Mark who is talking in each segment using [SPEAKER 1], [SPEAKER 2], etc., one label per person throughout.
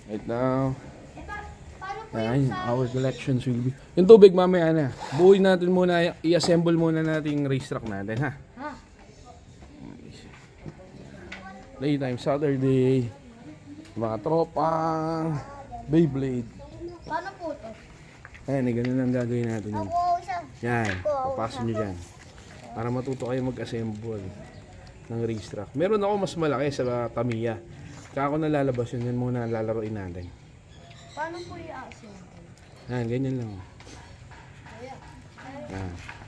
[SPEAKER 1] Right now,
[SPEAKER 2] Paano po
[SPEAKER 1] yan, our collections will be... Yung tubig mamaya na. Buuin natin muna, i-assemble muna natin yung racetrack natin, ha? Playtime Saturday. Mga tropang Beyblade.
[SPEAKER 2] Paano po ito?
[SPEAKER 1] Ayan, ganun lang gagawin natin yun.
[SPEAKER 2] Ako isa.
[SPEAKER 1] Yan, papasok nyo dyan. Para matuto kayo mag-assemble ng racetrack. Meron ako mas malaki sa Tamiya. Kaya ako nalalabas yun, yun muna lalaroin natin.
[SPEAKER 2] Paano po i-assemble?
[SPEAKER 1] Yan, ganyan lang. Yan.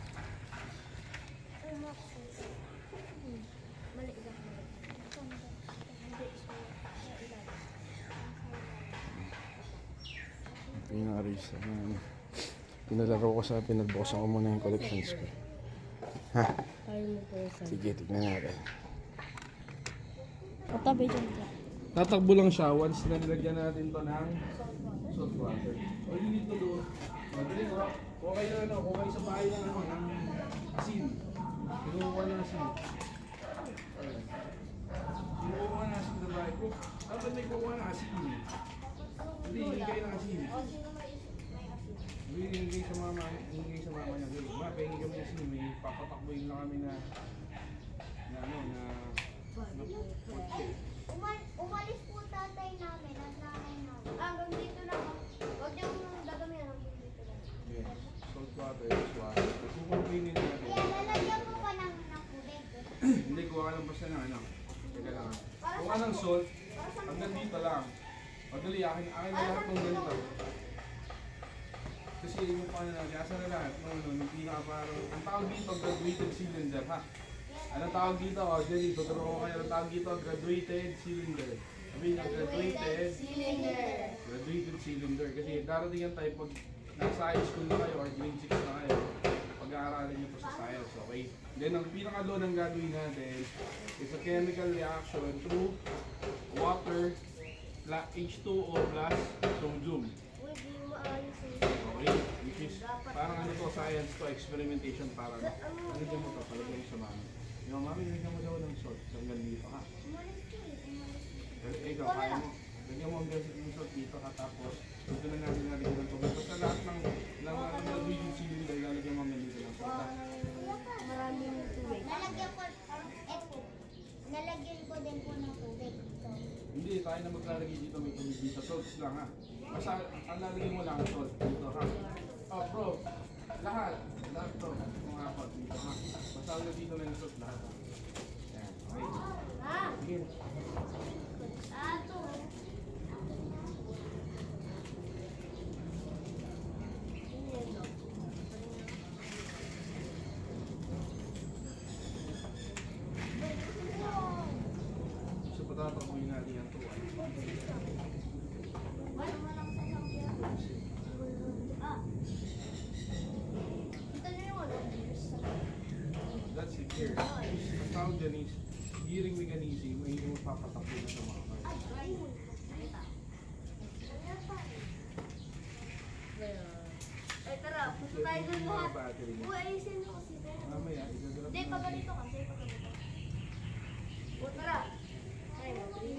[SPEAKER 1] Pinaka-racetrack na ano. Pinalaro ko sa pinagbukasan ko muna yung collections ko. Ha? Sige, tignan natin.
[SPEAKER 2] Patabi dyan ka.
[SPEAKER 1] Tatakbo lang siya once na nilagyan natin to ng salt water. All you need to do, madali ko, okay na ano, okay sa bahay ng ano, ng asin. Kinuha na asin. Kinuha na asin sa bahay ko. Dapat may kuha na asin. Hindi, hingay ng asin. Hingay sa mama niya. Ma, pahingi kami asin. May papatakbuhin lang kami na kotse.
[SPEAKER 2] Umalis po tatay namin at nanay namin. Hanggang dito na po. Huwag niyong dadamihan hanggang dito na.
[SPEAKER 1] Yes, salt water, salt water. Kukumpinin natin.
[SPEAKER 2] Kaya lalagyan mo pa ng tubig.
[SPEAKER 1] Hindi, kuha ka lang basta ng ano. Teka lang. Kuha ka ng salt, hanggang dito lang. Madali, akin na lahat ng ganito. Kasi yung paano na, kaya na lahat, yung pinaka parang, ang tawag dito, graduated cylinder, ha? Anong tawag dito? O, Jenny, tuturo ko kayo. Anong tawag dito? Graduated cylinder. Sabihin nyo, graduated cylinder. Kasi darating yan tayo pag nasa high school na kayo or grade 6 na kayo. Pag-aaralan nyo po sa science, okay? Then, ang pinaka-law ng gagawin natin is a chemical reaction through water, H2O plus sodium. Okay? Which is, parang ano to, science to, experimentation, parang ano dyan mo to, palagay mo sa mami. Yung mami, lagyan mo daw ng salt hanggang dito, ha? Ikaw, kaya mo. Lagyan mo hanggang yung salt dito, ha? Tapos, dito na natin nalagyan ng tubig. Basta lahat ng rigid cylinder, lalagyan mo hanggang dito ng salt, ha?
[SPEAKER 2] Maraming tubig. Nalagyan ko din po ng tubig.
[SPEAKER 1] Hindi, tayo na maglalagay dito, may tubig dito. Salts lang, ha? Basta, ang lalagyan mo lang salt dito, ha? Oh, bro, lahat to, mga apat dito, ha? Basta hanggang dito na yung salt lahat, ha? Yan, okay? Sige. So, patatakbuhin natin yan to, That's it here. Ang tawag dyan is gearing mechanism, may hindi mo papatakbo na sa mga car.
[SPEAKER 2] Ay, tara, puso tayo dun lahat. Uy, ayusin mo kasi.
[SPEAKER 1] Mamaya, igagalap
[SPEAKER 2] Hindi, pag ganito kasi. O, tara. Ay, 3,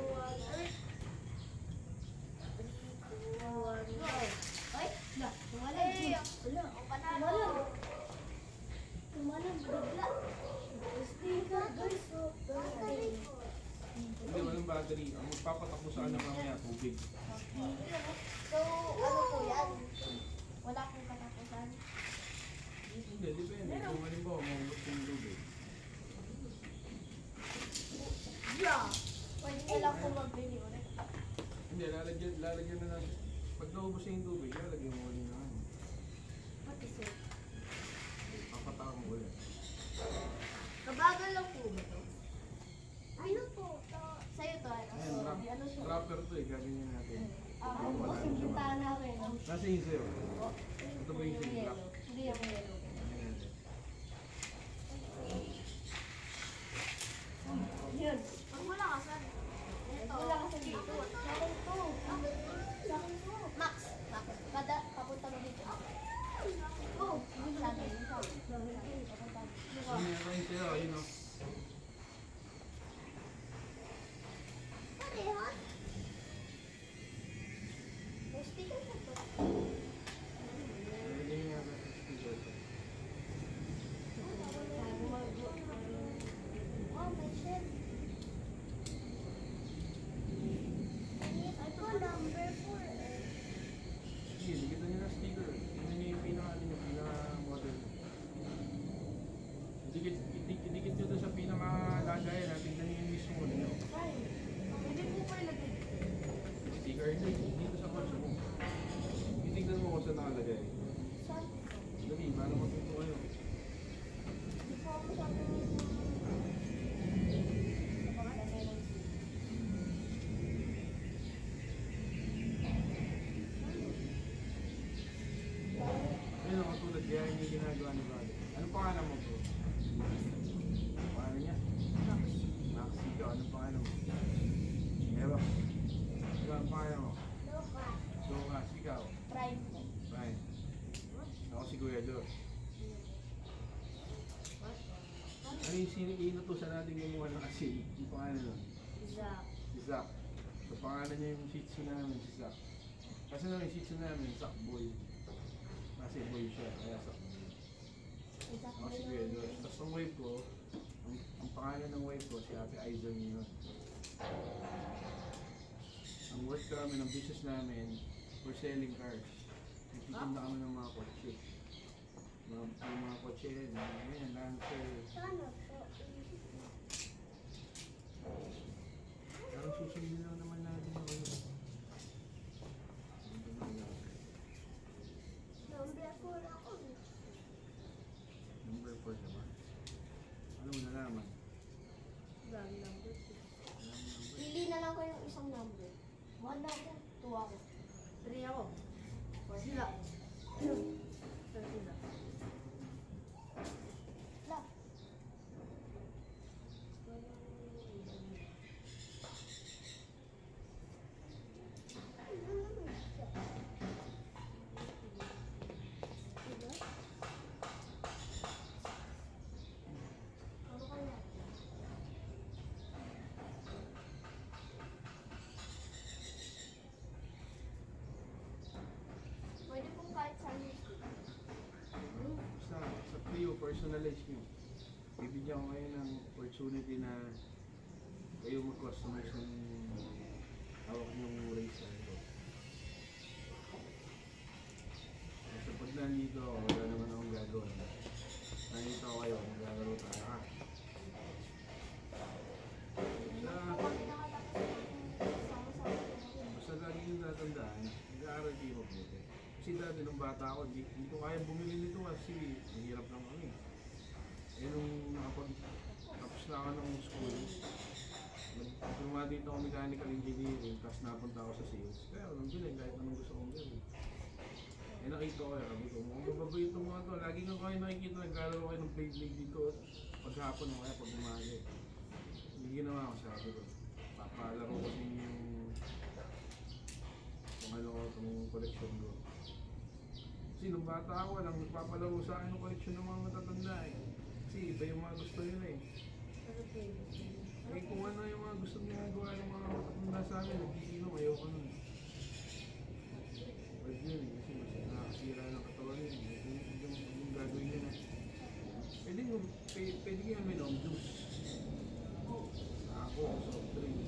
[SPEAKER 2] 2, 1, ay, tumalag. Wala, o panalo. Tumalag, bigla.
[SPEAKER 1] Hindi, walang battery. Ang magpapatakbo sa kanya mamaya, tubig.
[SPEAKER 2] So, ano po yan? Wala pong katapusan.
[SPEAKER 1] Hindi, depende. Kung halimbawa, mahulog yung tubig.
[SPEAKER 2] Yeah! Pwede nyo lang po magbili ulit.
[SPEAKER 1] Hindi, lalagyan na lang. Pag naubos na yung tubig, lalagyan mo ulit na ano.
[SPEAKER 2] Pati sir.
[SPEAKER 1] Papatakbo mo ulit.
[SPEAKER 2] Kabagal lang po ba ito? Ano po? Sa'yo to,
[SPEAKER 1] Ayan,
[SPEAKER 2] ano siya?
[SPEAKER 1] wrapper to eh, gagawin natin.
[SPEAKER 2] Ano po yung bintana namin?
[SPEAKER 1] Nasa yung zero. Ito ba yung zero? Wrap?
[SPEAKER 2] Hindi yung yellow. Yun. Pag wala ka saan? Ito. Wala ka saan dito. Sakin to. Sakin to. Max. Papunta mo dito. Go. Sakin.
[SPEAKER 1] Ano yung zero? Ayun o.
[SPEAKER 2] Sticker ko to.
[SPEAKER 1] Hindi nga ba sticker ko?
[SPEAKER 2] Oh, may shell. Ito, number 4.
[SPEAKER 1] Sige, dikitan nyo na sticker. Tingnan nyo yung pinaka-model. Idikit nyo doon sa pinaka-lagayan na tingnan nyo yung mismo nyo.
[SPEAKER 2] Pwede po pa ilagay.
[SPEAKER 1] Sticker dito sa kotse mo. Titignan mo kung saan nakalagay.
[SPEAKER 2] Saan?
[SPEAKER 1] Dali, paano matuto kayo?
[SPEAKER 2] Hindi po ako sabi mo.
[SPEAKER 1] Ayun ang katulad kaya hindi ginagawa ni Brother. Ano pangalan mo bro? Pangalan niya? Max. Max, ikaw. Ano pangalan mo? Ero. Ikaw, ang pangalan mo?
[SPEAKER 2] Lucas.
[SPEAKER 1] Lucas, ikaw.
[SPEAKER 2] Prime po.
[SPEAKER 1] Fine. Ako si Kuya George. Ano yung inutusan natin gumawa ng asin? Yung pangalan nun?
[SPEAKER 2] Zach.
[SPEAKER 1] Si Zach. So pangalan niya yung shih tzu namin, si Zach. Kasi naman yung shih tzu namin, Zach Boy. Kasi boy siya, kaya Zach. Ako si Kuya George. Tapos ang wife ko, ang pangalan ng wife ko, si Ate Aizen yun. Ang work kami ng business namin, we're selling cars. Nagtitinda kami ng mga kotse. Yung mga kotse, ganyan, Lancer.
[SPEAKER 2] Sana po.
[SPEAKER 1] Parang susundin lang naman natin yung ano.
[SPEAKER 2] Number 4 ako.
[SPEAKER 1] Number 4 naman. Ano mo nalaman?
[SPEAKER 2] Dami number 2.
[SPEAKER 1] Number.
[SPEAKER 2] Pili na lang ko yung isang number. 1 ako. 2 ako. 3 ako. 4 sila. 4 sila. Love. Ano kaya? Pwede pong kahit saan.
[SPEAKER 1] Sa Clio, personalize nyo. Bibigyan ko kayo ng opportunity na kayo mag-customize ng hawak nyong racer ko. So pag nandito ako, wala naman akong gagawin. Nandito ako kayo, maglalaro tayo ha. Basta lagi yung tatandaan, nag-aaral kayo mabuti. Kasi dati nung bata ako, hindi ko kaya bumili nito kasi mahirap lang kami. Eh nung tapos na ako ng school, nagtuma dito ako mechanical engineering, tapos napunta ako sa sales. Kaya nung bilhin kahit anong gusto kong bilhin. Eh nakita ko yun, sabi ko, mukhang mababait itong mga to. Lagi nga kayo nakikita, naglalaro kayo ng blade dito. Paghapon o kaya pag umaga. Hindi ginawa ko, sabi ko. Papalaro ko din yung ano ko, itong collection ko. Kasi nung bata ako, walang nagpapalaro sa akin ng collection ng mga matatanda eh. Kasi iba yung mga gusto nila eh. Eh kung ano yung mga gusto nila gawa ng mga matatanda sa amin, nagkikino, ayoko nun. Pwede yun eh, kasi mas nakakasira ng katawan yun. Yung gagawin nila. Pwede yung minom juice. Ako, soft drinks.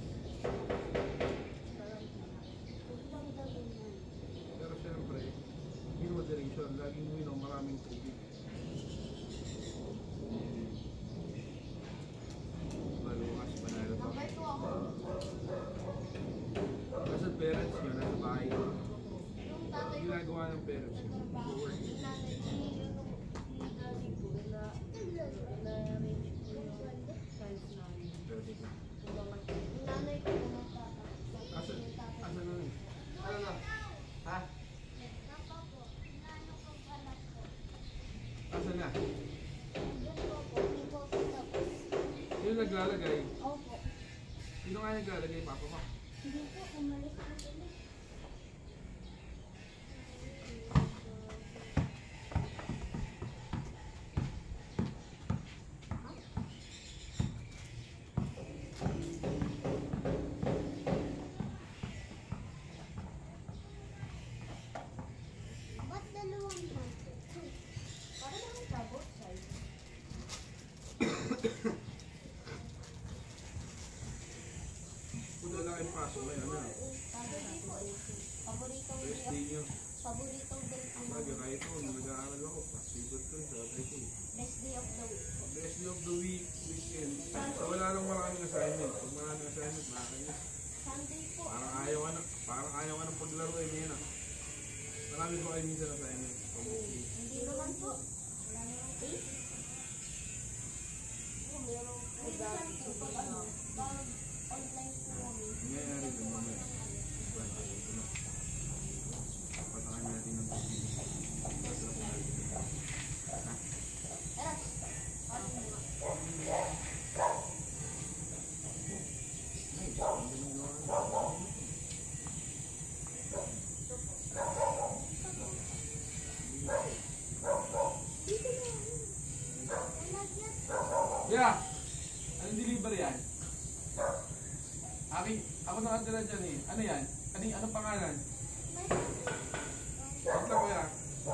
[SPEAKER 1] Pero syempre, in moderation, laging minom, maraming tubig. Malukas, panalo pa.
[SPEAKER 2] Number 2 ako.
[SPEAKER 1] Nasa parents nyo, nasa bahay.
[SPEAKER 2] Yung tatay ko.
[SPEAKER 1] Ginagawa ng parents nyo. Work.
[SPEAKER 2] Yung nanay ko. Yung daddy ko. Na-arrange ko yung times namin.
[SPEAKER 1] Pwede ko.
[SPEAKER 2] Yung nanay ko pumatata.
[SPEAKER 1] Asa na nun? Ano na? Ha? Asa na?
[SPEAKER 2] Yun po po. Hindi po po tapos.
[SPEAKER 1] Sino naglalagay?
[SPEAKER 2] Opo.
[SPEAKER 1] Sino nga naglalagay? Papa ko.
[SPEAKER 2] Hindi po. Umalis na sila. Sabi po eh. Paboritong
[SPEAKER 1] First
[SPEAKER 2] day
[SPEAKER 1] day nyo.
[SPEAKER 2] Paboritong day ko.
[SPEAKER 1] Talaga, kahit ako, nung nag-aaral ako, pasibot ko sa atay ko.
[SPEAKER 2] Best day of the week.
[SPEAKER 1] Best day of the week, weekend. So wala lang maraming assignment. Pag maraming assignment, nakakainis.
[SPEAKER 2] Sunday po.
[SPEAKER 1] Parang ayaw ka ng paglaro eh, ngayon ah. Marami ko kayo minsan assignment.
[SPEAKER 2] Hindi naman po. Wala naman day. Meron po dati po pag online po kami.
[SPEAKER 1] Nangyayari din mamaya. Patangan natin ng tubig.
[SPEAKER 2] Eras. Ano nga?
[SPEAKER 1] Nice. Ang galing gawa. Yeah! Anong delivery yan? Ako nakatira dyan eh. Ano yan? Anong pangalan? Wait lang kuya.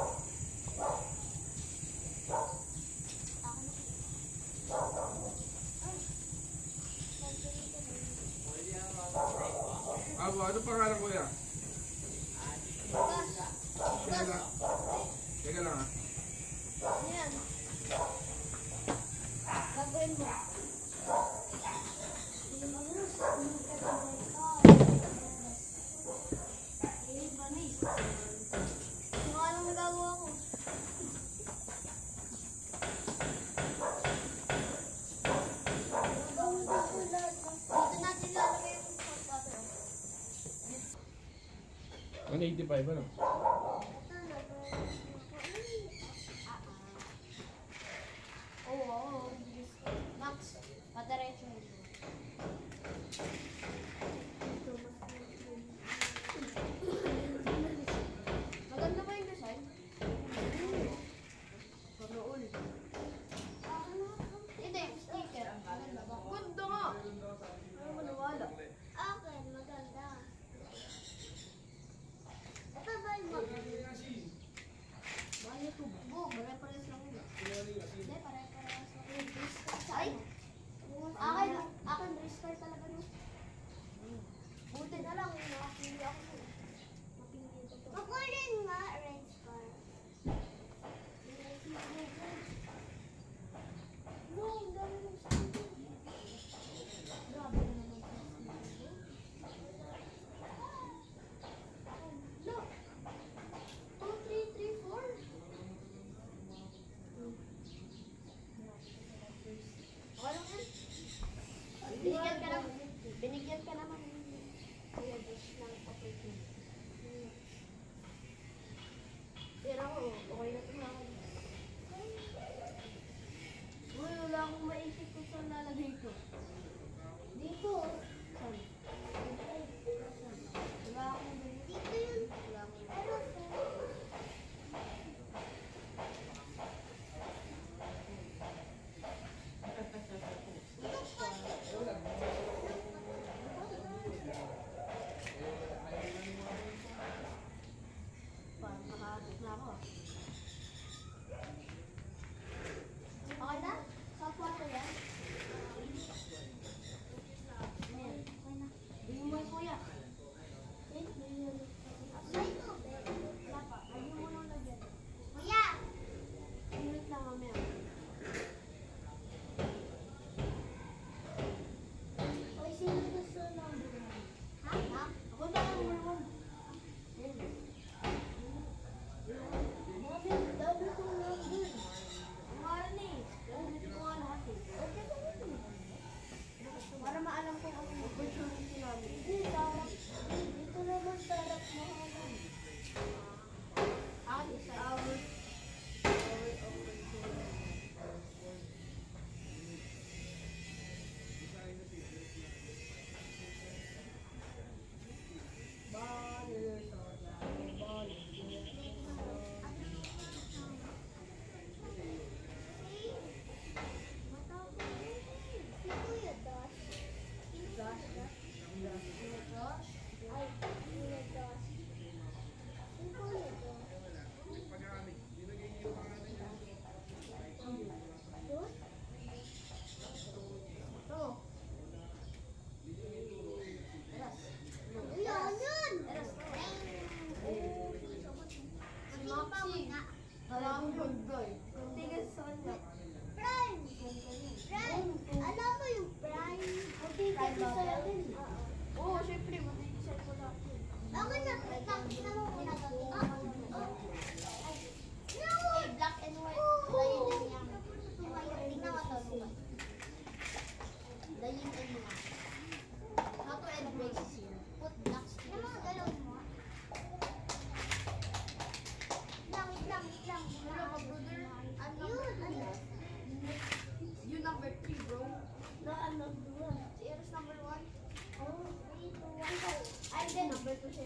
[SPEAKER 1] Anong pangalan kuya? Teka lang. Teka lang ah.
[SPEAKER 2] Yan. Gagawin mo. Ano anong nagagawa ko? Dito natin lalagay yung pagpapero.
[SPEAKER 1] 185 ano?
[SPEAKER 2] Oo. Max, padaretso mo. Maganda ba yung design? Panool. Hindi, sticker. Maganda ba? Ganda nga. Ano maniwala? Akin, maganda. Ito ba yung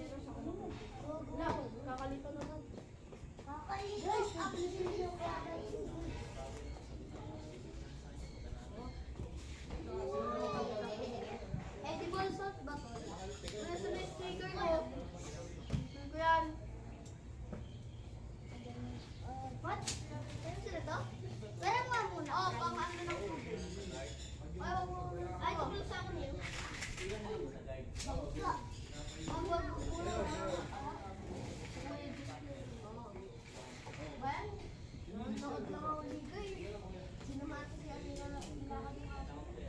[SPEAKER 2] Wala, kakalito naman. Kakalito? Ako yung kakalito. Edible salt ba? Wala sa next trigger ko. Ano yan? What? Ano sila to? Pero nga muna. Oo, pang ano ng tubig. Ay, tubig sa akin yun. Ang wag ko. Bayan? Nakot lang ako ligay. Sinamati si Amina na nakalimutan.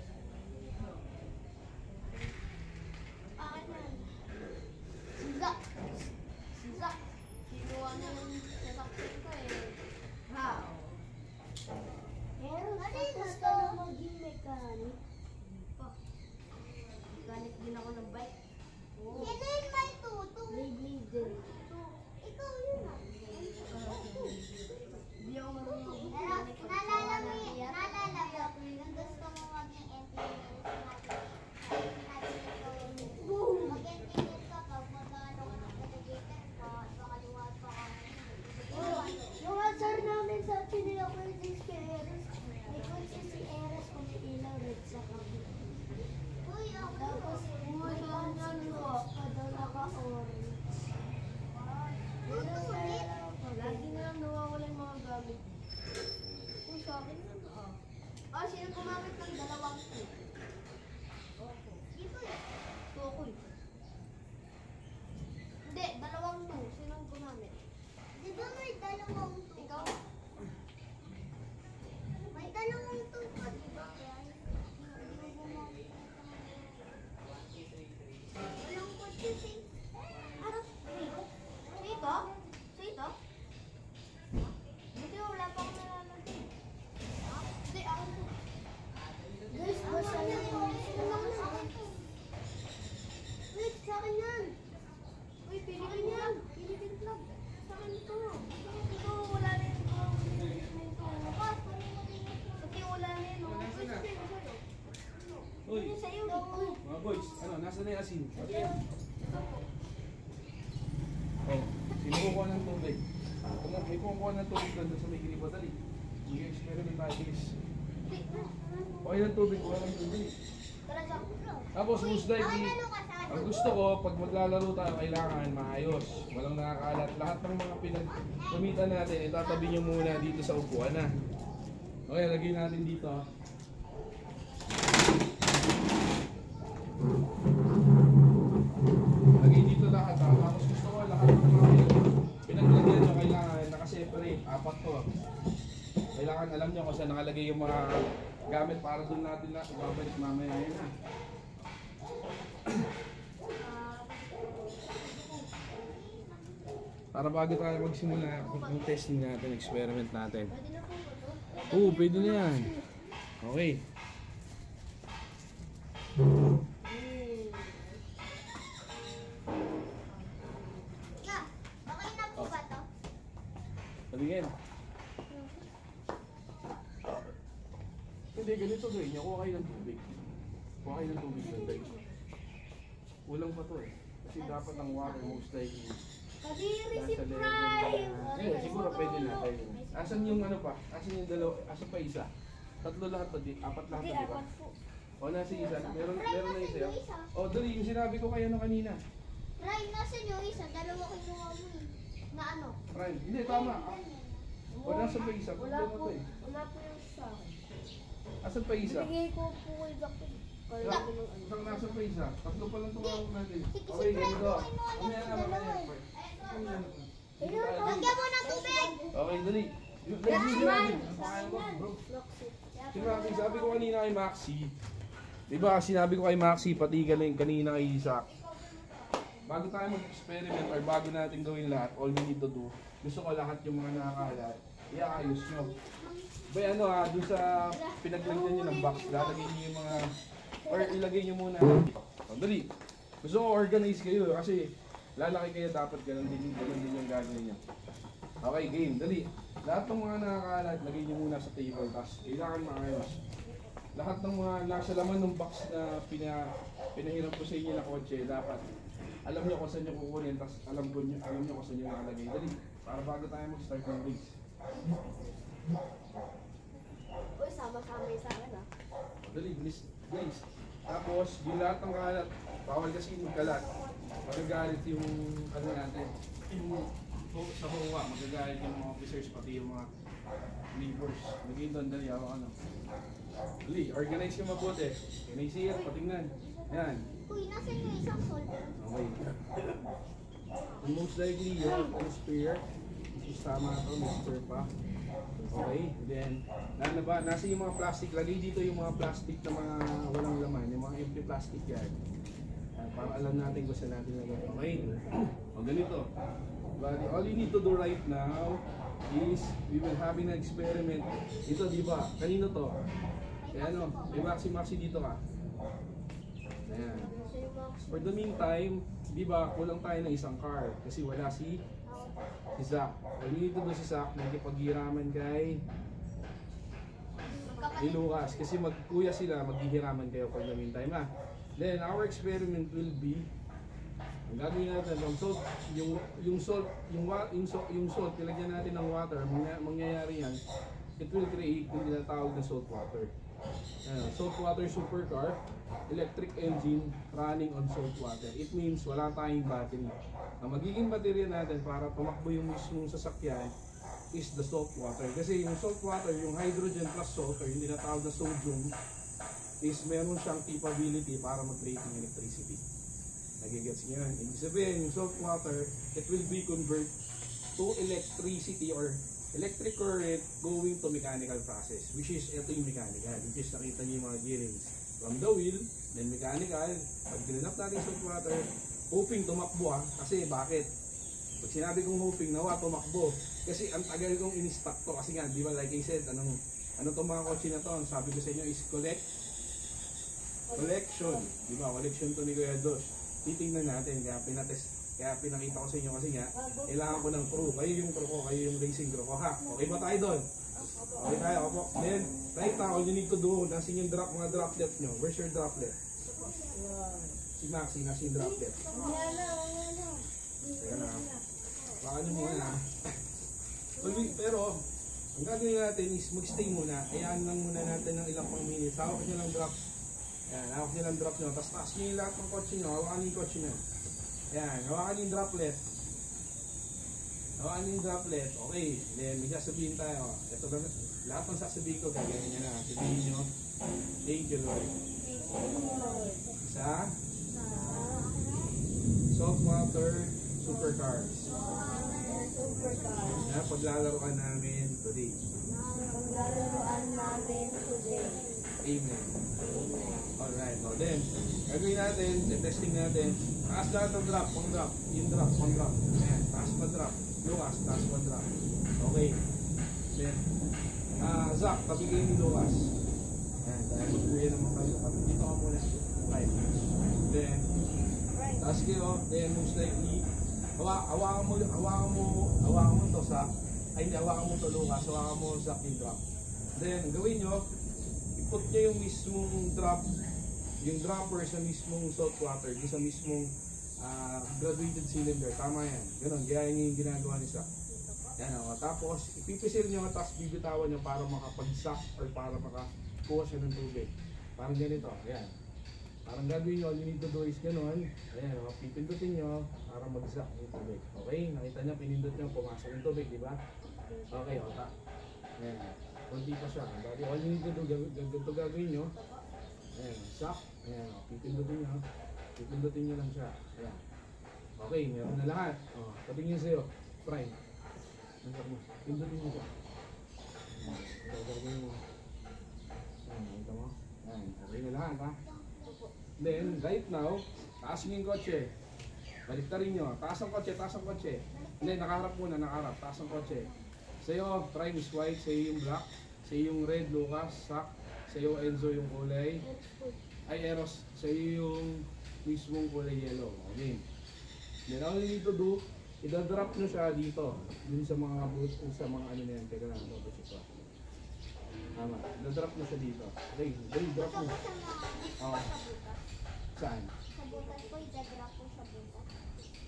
[SPEAKER 2] Akin yan. Sizak. Sizak. Kinuha na yung sasaksin ko eh. How? Meron tapos ka na maging mechanic. Mechanic din ako ng bike. Sino yung may tuto? Blade din. Ikaw yun ah. Hindi ako marunong mag-mechanic. Naalala mo yun? Nung gusto mo maging engineer. Mag-engineer ka pag mag-ano ka ng navigator ka. Makaliwat ka ka. Yung answer namin sa pinila ko yung si Eres. May kutsi si Eres kung may ilaw red sa kabi. Tapos may kanyan ko. Kadala ka orange. Lagi na lang nawawala yung mga gamit. Kung sa akin na sino gumamit ng dalawang two? Dito eh. Tukoy. Hindi, dalawang two. Sino gumamit? Di ba may dalawang two? Ikaw? May dalawang two pa, di ba? Walang kotse si... Ano? Dito? Dito? Dito, wala pa akong nalalagay. Hindi, ako to. Guys, basta na yun. Wait, sa akin yan. Uy, pili ka yan. Pili ka plug. Sa akin ito. Ito, wala na yun. Kasi wala na yun.
[SPEAKER 1] Uy,
[SPEAKER 2] Ano sa'yo?
[SPEAKER 1] mga boys, ano, nasa na yung asin? Oh, sino kukuha ng tubig? Kung may kukuha ng tubig doon sa may kinibo, dali. Mag-experiment tayo, guys. Okay ng tubig, kuha ng tubig. Tapos, most likely, ang gusto ko, pag maglalaro tayo, kailangan maayos. Walang nakakalat. Lahat ng mga pinag-gamitan natin, itatabi nyo muna dito sa upuan na. Okay, lagay natin dito. Lagay dito lahat. Tapos gusto ko lahat ng mga pinaglagyan nyo, kailangan nakaseparate. Apat to. Kailangan alam nyo kung saan nakalagay yung mga gamit para doon natin na ibabalik mamaya. Ayan na. Para bago tayo magsimula yung testing natin, experiment natin. Oo, pwede na yan. Okay.
[SPEAKER 2] Okay na po ba to?
[SPEAKER 1] Sabihin. Hindi, ganito gawin niya. Kuha kayo ng tubig. Kuha kayo ng tubig doon, guys. Kulang pa to eh. Kasi dapat ang water most likely.
[SPEAKER 2] Kadiri si
[SPEAKER 1] Nasa level
[SPEAKER 2] Prime!
[SPEAKER 1] na... Eh, siguro pwede na tayo. Asan yung ano pa? Asan yung dalawa? Asan pa isa? Tatlo lahat pa, apat lahat pa, di ba? O, nasa isa. Meron na isa. O, dali, yung sinabi ko kayo no kanina.
[SPEAKER 2] Prime, nasa nyo isa? Dalawa kinuha mo eh. Na ano?
[SPEAKER 1] Prime, hindi, tama. O, nasa pa isa?
[SPEAKER 2] Wala
[SPEAKER 1] Tatlo na
[SPEAKER 2] po.
[SPEAKER 1] to eh.
[SPEAKER 2] Wala po yung sa akin.
[SPEAKER 1] Asan pa isa?
[SPEAKER 2] Binigay ko po kay Dr. Kaya ko nung ano.
[SPEAKER 1] Isang nasa pa isa. Tatlo pa lang tumawag natin.
[SPEAKER 2] Si
[SPEAKER 1] Okay,
[SPEAKER 2] Prime
[SPEAKER 1] ganito.
[SPEAKER 2] po kinuha niya sa dalawa eh. Lagyan mo ng tubig!
[SPEAKER 1] Okay, dali. Sabi ko kanina kay Maxi, di ba sinabi ko kay Maxi, pati kanina kay Isaac, bago tayo mag-experiment or bago natin gawin lahat, all we need to do, gusto ko lahat yung mga nakakalat, iaayos nyo. Bay ano ha, dun sa pinaglagyan nyo ng box, lalagay nyo yung mga, or ilagay nyo muna. Dali, gusto ko organize kayo kasi lalaki kayo, dapat ganun din yung gagawin nyo. Okay, game, dali. Lahat ng mga nakakalat, lagay nyo muna sa table, tapos kailangan maayos. Lahat ng mga nasa laman ng box na pinahiram ko sa inyo na kotse, dapat alam niyo kung saan niyo kukunin, tapos alam niyo kung saan niyo nakalagay. Dali, para bago tayo mag-start ng race.
[SPEAKER 2] Uy, sama-sama yung sa akin ah.
[SPEAKER 1] Dali, bilis. Tapos, yung lahat ng kalat, bawal kasi yung kalat. Magagalit yung ano natin. Sa huwa, magagalit yung mga officers, pati yung mga neighbors. Lagay doon, dali, ano. Dali, organize yung mabuti. Can I see it? Patingnan. Yan.
[SPEAKER 2] Uy, nasa yung isang soldier.
[SPEAKER 1] Okay. And most likely, you have a spare. Which is tama ito, may spare pa. Okay, then, nasa yung mga plastic. Lagay dito yung mga plastic na mga walang laman. Yung mga empty plastic yan. Para alam natin kung saan natin lagay. Okay? O ganito. But all you need to do right now is we will having an experiment. Ito, di ba? Kanino to? Kaya ano, may maxi dito ka. Ayan. For the meantime, di ba, kulang tayo ng isang car kasi wala si Zach. All you need to do si Zach, nakikipaghiraman kay Lucas kasi magkuya sila, maghihiraman kayo for the meantime ha. Then our experiment will be, ang gagawin natin, yung salt, nilagyan natin ng water, mangyayari yan, it will create yung tinatawag na salt water. Salt water supercar, electric engine running on salt water. It means wala tayong battery. Ang magiging baterya natin para tumakbo yung mismong sasakyan is the salt water. Kasi yung salt water, yung hydrogen plus salt, or yung tinatawag na sodium, is meron siyang capability para mag-create ng electricity. Nagigets niyo yun? Ibig sabihin, yung salt water, it will be convert to electricity or electric current going to mechanical process, which is ito yung mechanical, which is nakita niyo yung mga gearings from the wheel, then mechanical. Pag ginanap natin salt water, hoping tumakbo ha, kasi bakit? Pag sinabi kong hoping, nawa tumakbo, kasi ang tagal kong in-stock to, kasi nga, di ba like I said, ano tong mga kotse na to, ang sabi ko sa inyo is collection, di ba? Collection to ni Kuya Dos. Titingnan natin, kaya pinakita ko sa inyo kasi nga, kailangan ko ng crew. Kayo yung crew ko, kayo yung racing crew ko ha. Okay ba tayo doon? Okay tayo, opo. Then, right now, all you need to do, nasin yung mga droplet nyo. Where's your droplet? Si Maxi, nasin yung droplet. Teka na. Baka nyo muna. Pero, ang gagawin natin is mag-stay muna. Hayaan lang muna natin ng ilang pang minutes. Hawak nyo lang drop. Yan, hawak nyo lang drop nyo. Tapos taas nyo yung lahat ng kotse nyo. Hawakan nyo yung kotse nyo. Ayan, hawakan yung droplet. Hawakan yung droplet. Okay, then may sasabihin tayo. Ito ba, lahat ng sasabihin ko, gagawin nyo na. Sabihin nyo, thank you Lord. Isa, saltwater supercars. Na paglalaroan namin today. Amen. Alright, so then, gagawin natin, testing natin. Taas lahat ng drop, pang drop. Yung drop, pang drop. Ayan, taas pa drop. Lucas, taas pa drop. Okay. Then, Zach, tabigay ni Lucas. Ayan, dahil magkuya naman kayo. Dito ka muna. Right. Then, taas kayo. Then, most likely, hawakan mo to Zach. Ay, hindi, hawakan mo to Lucas. Hawakan mo Zach yung drop. Then, gawin nyo, iput nyo yung mismong drop, yung dropper sa mismong salt water, yung sa mismong graduated cylinder. Tama yan. Ganon, gaya nyo yung ginagawa ni Zach. Yan o. Tapos, ipipisil nyo, tapos bibitawan nyo para makapag-suck or para makakuha siya ng tubig. Parang ganito. Ayan. Parang gagawin nyo, all you need to do is ganon. Ayan o. Pipindutin nyo para mag-suck yung tubig. Okay? Nakita nyo, pinindot nyo, pumasok yung tubig, di ba? Okay, o. Ayan. Kunti pa siya. Dati all you need to do, ganito gagawin nyo. Ayan, suck. Ayan, pipindutin nyo. Pipindutin nyo lang siya. Ayan. Okay, meron na lahat. O, patingin sa'yo. Prime. Pindutin nyo siya. Ayan, ito gagawin mo. Ayan, nakita mo. Ayan, okay na lahat ha. Then, right now, taas nyo yung kotse. Balik na rin nyo. Taas ang kotse, taas ang kotse. Hindi, nakaharap muna, nakaharap. Taas ang kotse. Sa'yo, Prime is white, sa'yo yung black, sa'yo yung red, Lucas, Zach, sa'yo Enzo yung kulay, ay Eros, sa'yo yung mismong kulay yellow. Okay. Then all you need to do, idadrop nyo siya dito, dun sa mga boots, sa mga ano na yan, teka lang, ito ito. Tama, idadrop nyo siya dito. Okay, drop mo. Oo. Saan?
[SPEAKER 2] Sa butas ko, idadrop ko sa butas.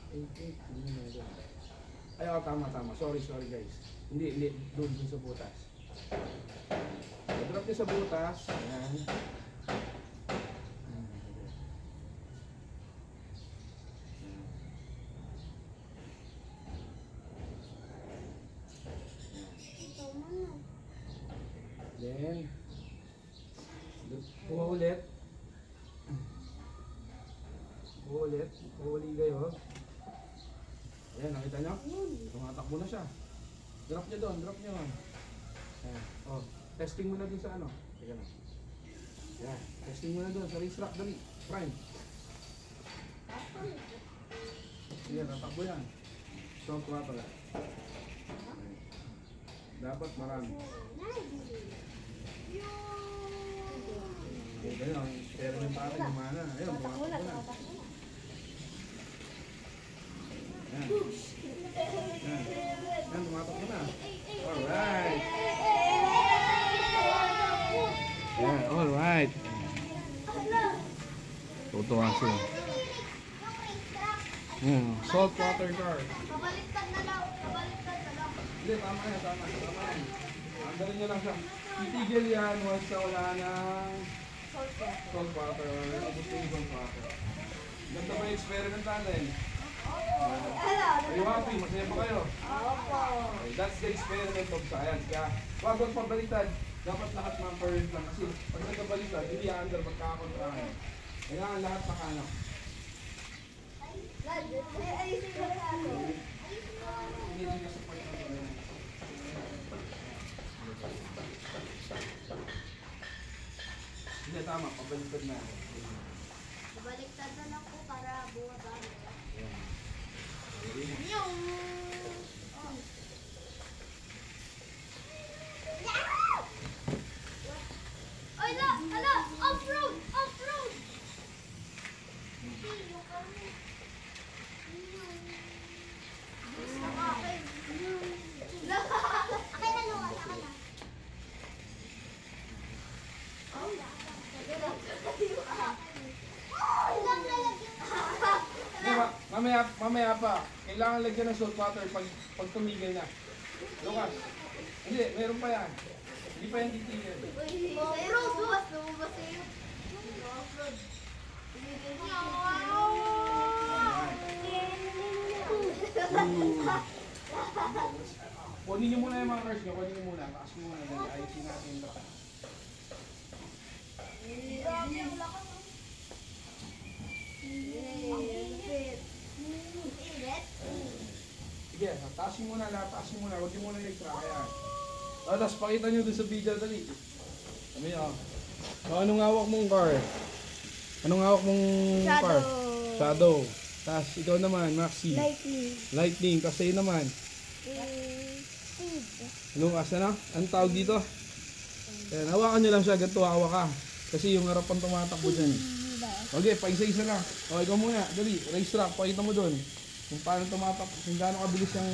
[SPEAKER 1] Ay, oh, tama. Sorry guys. Hindi. Doon sa butas. Drop niyo sa butas. Ayan. Then, kuha ulit. Huli kayo. Ayan, nakita nyo? Tumatakbo na siya. Drop nyo doon. Ayan. Oh, testing mo na dun sa ano. Teka na. Ayan, testing mo na doon sa race track. Dali, prime. Ayan, tatakbo yan. Stop ka pala. Dapat marami. Okay, ganyan. Pero yung tatay, gumana. Ayun, tumatakbo na. Yan. Yan, tumatakbo na. Alright. Yan, alright. Tutuwa sila. Salt water car.
[SPEAKER 2] Pabaliktad na lang.
[SPEAKER 1] Hindi, tama yan. Andalin nyo lang siya. Titigil yan once na wala ng salt water. Gusto yung salt water. Ganda ba yung experiment natin? Are you happy? Masaya ba kayo? Okay, that's the experiment of science. Kaya wag pabaliktad. Dapat lahat mga current lang. Kasi pag nagkabaliktad, hindi under magkakakontrahan. Kailangan lahat sa kanan.
[SPEAKER 2] Ayusin mo sa ako.
[SPEAKER 1] Hindi ka sa point na ito. Hindi, tama. Pabaliktad na.
[SPEAKER 2] Pabaliktad na lang po para bumaba.
[SPEAKER 1] Ayan.
[SPEAKER 2] Yung... Ay, ala! Off-road! Akin na luwa, akin na.
[SPEAKER 1] Mamaya pa. Kailangan lagyan ng salt water pag tumigil na. Lucas. Hindi, meron pa yan. Hindi pa yan titigil.
[SPEAKER 2] Off-road! Lumabas sa'yo. Off-road.
[SPEAKER 1] Kunin nyo muna yung mga cars nyo. Kunin nyo muna. Taas mo muna. Ayusin natin ito. Sige, taasin muna lahat. Taasin muna. Huwag nyo muna yung extra. Kaya. Tapos pakita nyo dun sa video. Dali. Sabi nyo. Anong hawak mong car? Anong hawak mong car? Shadow. Tapos ikaw naman, Maxi. Lightning. Kasi naman. Lucas, ano? Anong tawag dito? Ayan, hawakan nyo lang siya. Ganito hawak ka. Kasi yung harapan tumatakbo dyan. Okay, paisa-isa lang. O, ikaw muna. Dali, race track. Pakita mo dun. Kung paano tumatakbo. Kung gaano kabilis yung...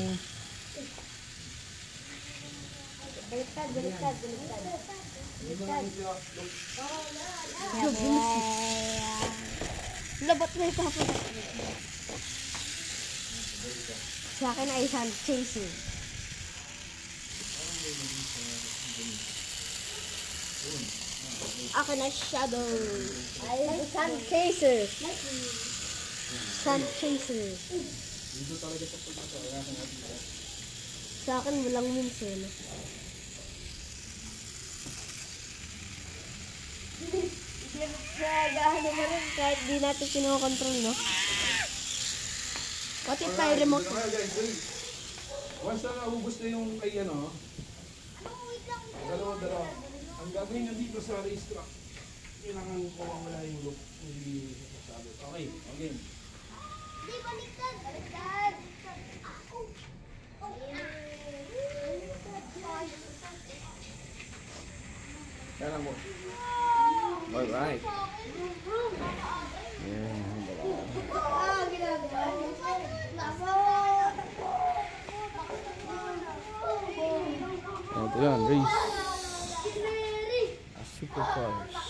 [SPEAKER 2] Baliktad. Labot na ito ako. Sa akin ay sun chasing. Akin ay shadow. Ay sun chaser. Sun chaser.
[SPEAKER 1] Dito talaga sa pagkakaya.
[SPEAKER 2] Sa akin walang minsan. Gagano mo rin kahit di natin kinokontrol, no? What if I remote?
[SPEAKER 1] Once na naubos na yung kay ano, dalawa. Ang gagawin nyo dito sa race track, kailangan mawawala yung loop. Hindi sasabi. Okay.
[SPEAKER 2] Di baliktad. Baliktad.
[SPEAKER 1] Kaya mo. Alright. Ito yan, race. Supercars.